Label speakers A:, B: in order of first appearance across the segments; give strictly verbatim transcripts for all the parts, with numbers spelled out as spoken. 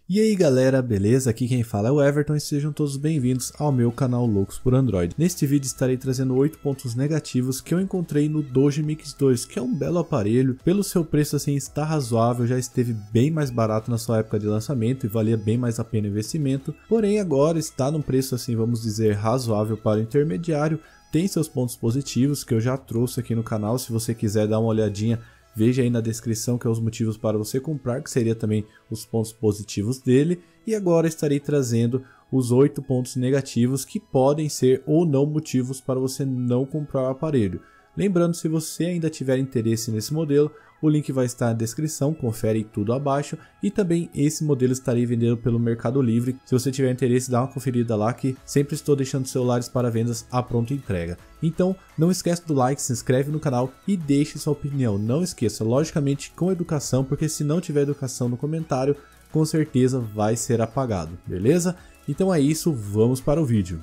A: E aí galera, beleza? Aqui quem fala é o Everton e sejam todos bem-vindos ao meu canal Loucos por Android. Neste vídeo estarei trazendo oito pontos negativos que eu encontrei no Doge Mix dois, que é um belo aparelho. Pelo seu preço assim está razoável, já esteve bem mais barato na sua época de lançamento e valia bem mais a pena o investimento. Porém agora está num preço assim, vamos dizer, razoável para o intermediário. Tem seus pontos positivos que eu já trouxe aqui no canal, se você quiser dar uma olhadinha. Veja aí na descrição que é os motivos para você comprar, que seria também os pontos positivos dele. E agora estarei trazendo os oito pontos negativos que podem ser ou não motivos para você não comprar o aparelho. Lembrando, se você ainda tiver interesse nesse modelo, o link vai estar na descrição, confere tudo abaixo. E também esse modelo estarei vendendo pelo Mercado Livre. Se você tiver interesse, dá uma conferida lá que sempre estou deixando celulares para vendas à pronta entrega. Então não esquece do like, se inscreve no canal e deixe sua opinião. Não esqueça, logicamente com educação, porque se não tiver educação no comentário, com certeza vai ser apagado, beleza? Então é isso, vamos para o vídeo.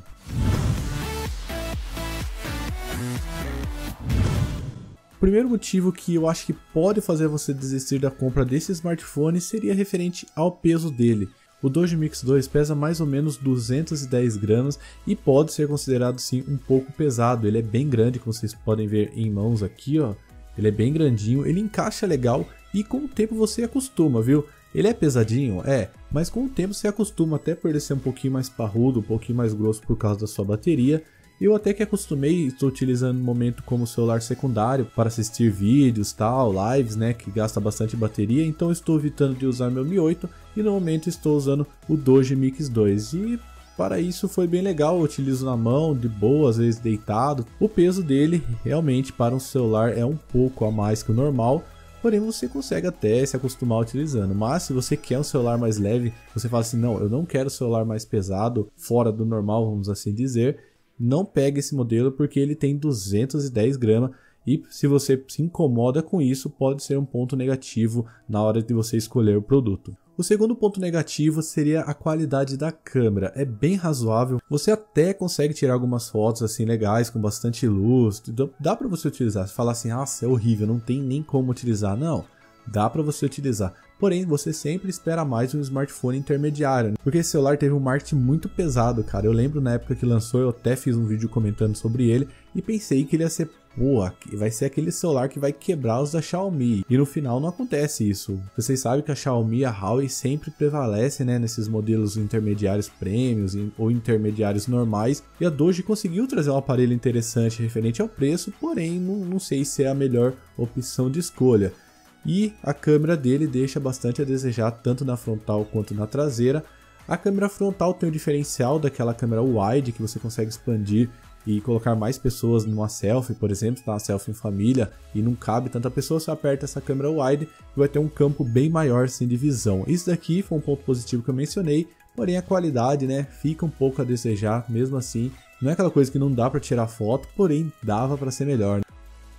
A: O primeiro motivo que eu acho que pode fazer você desistir da compra desse smartphone seria referente ao peso dele. O Doge Mix dois pesa mais ou menos duzentos e dez gramas e pode ser considerado sim um pouco pesado. Ele é bem grande, como vocês podem ver em mãos aqui, ó. Ele é bem grandinho, ele encaixa legal e com o tempo você acostuma, viu? Ele é pesadinho, é, mas com o tempo você acostuma, até por ele ser um pouquinho mais parrudo, um pouquinho mais grosso por causa da sua bateria. Eu até que acostumei, estou utilizando no momento como celular secundário para assistir vídeos, tal, lives, né, que gasta bastante bateria, então estou evitando de usar meu Mi oito e no momento estou usando o Doge Mix dois. E para isso foi bem legal, eu utilizo na mão, de boa, às vezes deitado. O peso dele realmente para um celular é um pouco a mais que o normal, porém você consegue até se acostumar utilizando. Mas se você quer um celular mais leve, você fala assim, não, eu não quero celular mais pesado, fora do normal, vamos assim dizer, não pegue esse modelo porque ele tem duzentos e dez gramas e se você se incomoda com isso pode ser um ponto negativo na hora de você escolher o produto. O segundo ponto negativo seria a qualidade da câmera, é bem razoável, você até consegue tirar algumas fotos assim legais com bastante luz, dá para você utilizar, você fala assim, nossa é horrível, não tem nem como utilizar, não, dá para você utilizar. Porém, você sempre espera mais um smartphone intermediário, né? Porque esse celular teve um marketing muito pesado, cara. Eu lembro na época que lançou, eu até fiz um vídeo comentando sobre ele e pensei que ele ia ser, pô, vai ser aquele celular que vai quebrar os da Xiaomi. E no final não acontece isso. Vocês sabem que a Xiaomi e a Huawei sempre prevalecem, né, nesses modelos intermediários prêmios ou intermediários normais. E a Doge conseguiu trazer um aparelho interessante referente ao preço, porém não, não sei se é a melhor opção de escolha. E a câmera dele deixa bastante a desejar tanto na frontal quanto na traseira. A câmera frontal tem o diferencial daquela câmera wide que você consegue expandir e colocar mais pessoas numa selfie, por exemplo, tá uma selfie em família e não cabe tanta pessoa, você aperta essa câmera wide e vai ter um campo bem maior assim, de visão. Isso daqui foi um ponto positivo que eu mencionei, porém a qualidade, né, fica um pouco a desejar mesmo assim. Não é aquela coisa que não dá para tirar foto, porém dava para ser melhor, né?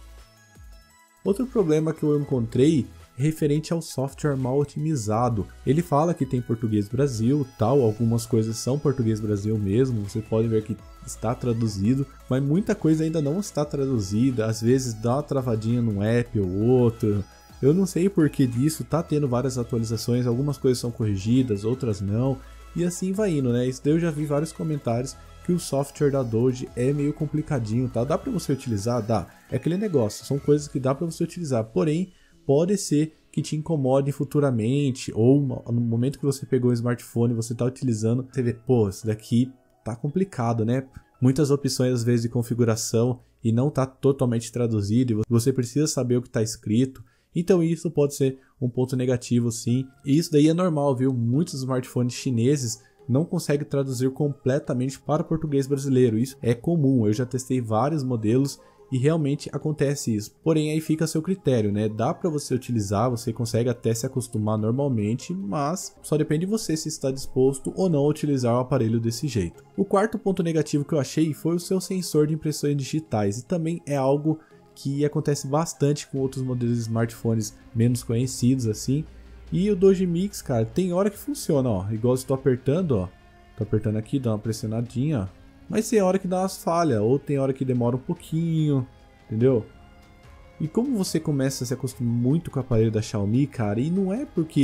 A: Outro problema que eu encontrei é referente ao software mal otimizado. Ele fala que tem português Brasil, tal, algumas coisas são português Brasil mesmo, você pode ver que está traduzido, mas muita coisa ainda não está traduzida, às vezes dá uma travadinha num app ou outro. Eu não sei por que disso, tá tendo várias atualizações, algumas coisas são corrigidas, outras não, e assim vai indo, né? Isso daí eu já vi vários comentários que o software da Doge é meio complicadinho, tá? Dá para você utilizar? Dá. É aquele negócio, são coisas que dá para você utilizar, porém pode ser que te incomode futuramente ou no momento que você pegou o smartphone e você está utilizando, você vê, pô, isso daqui tá complicado, né? Muitas opções às vezes de configuração e não tá totalmente traduzido e você precisa saber o que está escrito. Então isso pode ser um ponto negativo sim, e isso daí é normal, viu? Muitos smartphones chineses não consegue traduzir completamente para o português brasileiro, isso é comum, eu já testei vários modelos e realmente acontece isso, porém aí fica a seu critério, né? Dá para você utilizar, você consegue até se acostumar normalmente, mas só depende de você se está disposto ou não a utilizar o aparelho desse jeito. O quarto ponto negativo que eu achei foi o seu sensor de impressões digitais, e também é algo que acontece bastante com outros modelos de smartphones menos conhecidos assim. E o Doge Mix, cara, tem hora que funciona, ó, igual eu estou apertando, ó, tô apertando aqui, dá uma pressionadinha, ó, mas tem hora que dá umas falhas, ou tem hora que demora um pouquinho, entendeu? E como você começa a se acostumar muito com o aparelho da Xiaomi, cara, e não é porque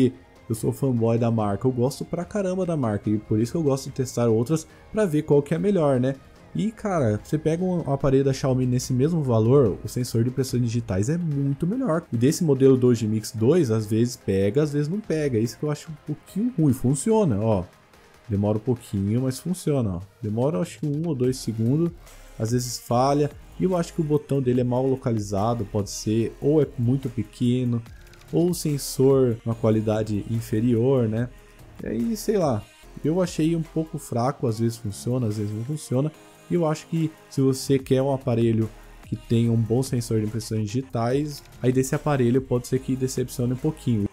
A: eu sou fanboy da marca, eu gosto pra caramba da marca e por isso que eu gosto de testar outras pra ver qual que é melhor, né? E cara, você pega um aparelho da Xiaomi nesse mesmo valor, o sensor de impressões digitais é muito melhor. E desse modelo Doge Mix dois, às vezes pega, às vezes não pega. Isso que eu acho um pouquinho ruim. Funciona, ó. Demora um pouquinho, mas funciona, ó. Demora acho que um ou dois segundos, às vezes falha. E eu acho que o botão dele é mal localizado, pode ser, ou é muito pequeno, ou o sensor uma qualidade inferior, né? E aí, sei lá, eu achei um pouco fraco, às vezes funciona, às vezes não funciona. E eu acho que se você quer um aparelho que tenha um bom sensor de impressões digitais, aí desse aparelho pode ser que decepcione um pouquinho.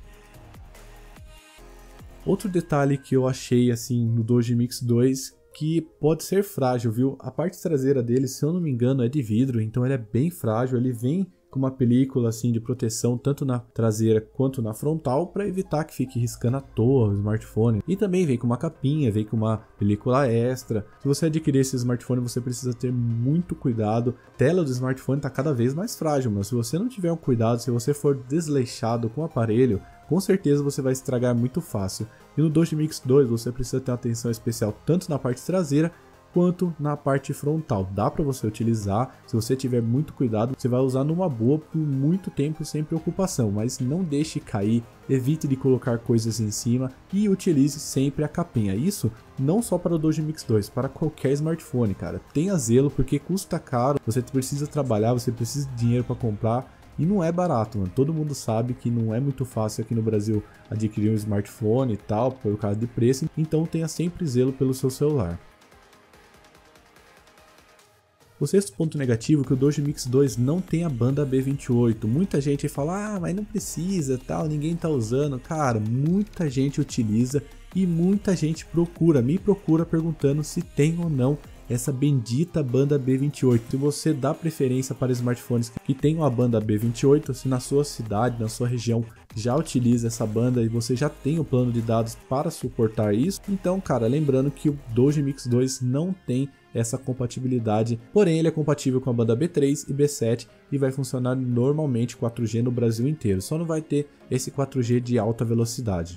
A: Outro detalhe que eu achei assim no Doge Mix dois, que pode ser frágil, viu? A parte traseira dele, se eu não me engano, é de vidro, então ele é bem frágil, ele vem com uma película assim de proteção tanto na traseira quanto na frontal para evitar que fique riscando à toa o smartphone. E também vem com uma capinha, vem com uma película extra. Se você adquirir esse smartphone, você precisa ter muito cuidado. A tela do smartphone está cada vez mais frágil, mas se você não tiver um cuidado, se você for desleixado com o aparelho, com certeza você vai estragar muito fácil. E no Doge Mix dois você precisa ter uma atenção especial tanto na parte traseira quanto na parte frontal. Dá para você utilizar, se você tiver muito cuidado, você vai usar numa boa por muito tempo sem preocupação, mas não deixe cair, evite de colocar coisas em cima e utilize sempre a capinha. Isso não só para o Doge Mix dois, para qualquer smartphone, cara. Tenha zelo porque custa caro, você precisa trabalhar, você precisa de dinheiro para comprar. E não é barato, mano. Todo mundo sabe que não é muito fácil aqui no Brasil adquirir um smartphone e tal, por causa de preço. Então tenha sempre zelo pelo seu celular. O sexto ponto negativo é que o Doge Mix dois não tem a banda B vinte e oito. Muita gente fala, ah, mas não precisa, tal, ninguém tá usando. Cara, muita gente utiliza e muita gente procura, me procura perguntando se tem ou não essa bendita banda B vinte e oito. Se você dá preferência para smartphones que tenham a banda B vinte e oito, se na sua cidade, na sua região já utiliza essa banda e você já tem o plano de dados para suportar isso, então, cara, lembrando que o Doge Mix dois não tem essa compatibilidade, porém ele é compatível com a banda B três e B sete e vai funcionar normalmente quatro G no Brasil inteiro, só não vai ter esse quatro G de alta velocidade.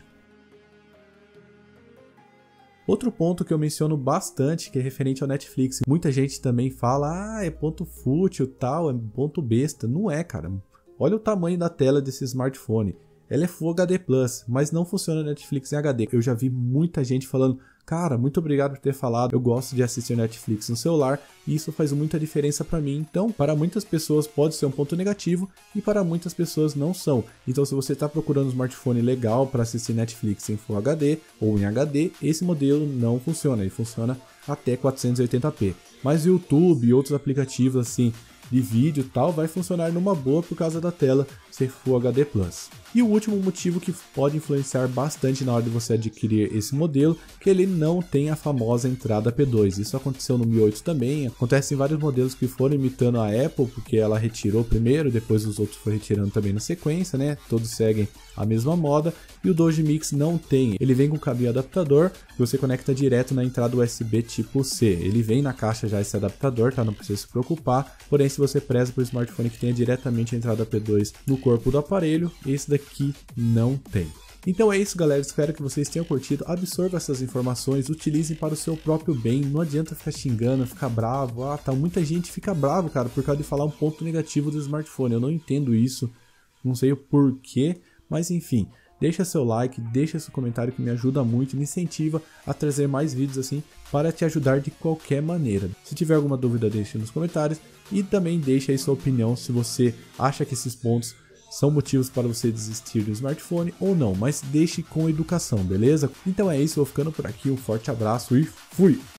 A: Outro ponto que eu menciono bastante, que é referente ao Netflix, muita gente também fala, ah, é ponto fútil, tal, é ponto besta. Não é, cara. Olha o tamanho da tela desse smartphone. Ela é Full H D plus, mas não funciona Netflix em H D. Eu já vi muita gente falando, cara, muito obrigado por ter falado, eu gosto de assistir Netflix no celular e isso faz muita diferença para mim. Então, para muitas pessoas pode ser um ponto negativo e para muitas pessoas não são. Então, se você está procurando um smartphone legal para assistir Netflix em Full H D ou em H D, esse modelo não funciona, ele funciona até quatrocentos e oitenta p. Mas o YouTube e outros aplicativos assim de vídeo e tal vai funcionar numa boa por causa da tela ser Full H D plus. E o último motivo que pode influenciar bastante na hora de você adquirir esse modelo, que ele não tem a famosa entrada P dois. Isso aconteceu no Mi oito também, acontece em vários modelos que foram imitando a Apple, porque ela retirou primeiro, depois os outros foram retirando também na sequência, né? Todos seguem a mesma moda, e o Doge Mix não tem. Ele vem com cabinho adaptador, que você conecta direto na entrada U S B tipo C. Ele vem na caixa já esse adaptador, tá? Não precisa se preocupar, porém se você preza por smartphone que tenha diretamente a entrada P dois no corpo do aparelho, esse daqui que não tem. Então é isso, galera, espero que vocês tenham curtido, absorva essas informações, utilizem para o seu próprio bem, não adianta ficar xingando, ficar bravo, ah tá, muita gente fica bravo, cara, por causa de falar um ponto negativo do smartphone, eu não entendo isso, não sei o porquê, mas enfim, deixa seu like, deixa seu comentário que me ajuda muito, me incentiva a trazer mais vídeos assim para te ajudar de qualquer maneira. Se tiver alguma dúvida, deixe nos comentários e também deixe aí sua opinião se você acha que esses pontos são motivos para você desistir do smartphone ou não, mas deixe com educação, beleza? Então é isso, vou ficando por aqui, um forte abraço e fui!